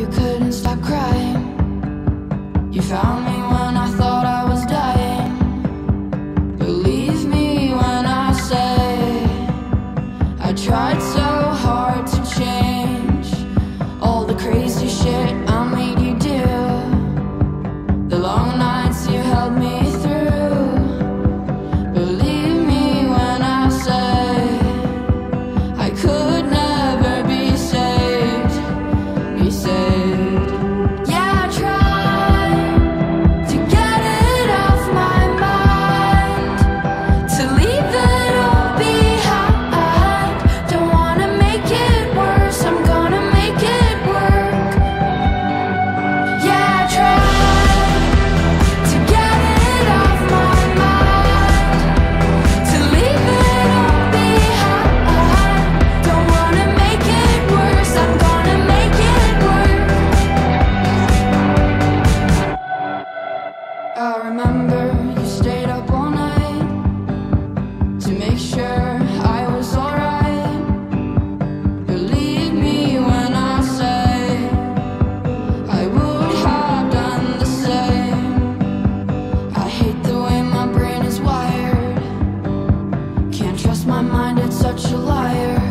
you couldn't stop crying. You found me when I thought I was dying. Believe me when I say I tried so hard to change all the crazy shit I made you do, the long nights you held me through. Believe me when I say I could never be saved, be saved. Yeah, I tried to get it off my mind, to leave it all behind. Don't wanna make it worse, I'm gonna make it work. Yeah, I tried to get it off my mind, to leave it all behind. Don't wanna make it worse, I'm gonna make it work. I remember you stayed up all night to make sure I was alright. Believe me when I say I would have done the same. I hate the way my brain is wired. Can't trust my mind, it's such a liar.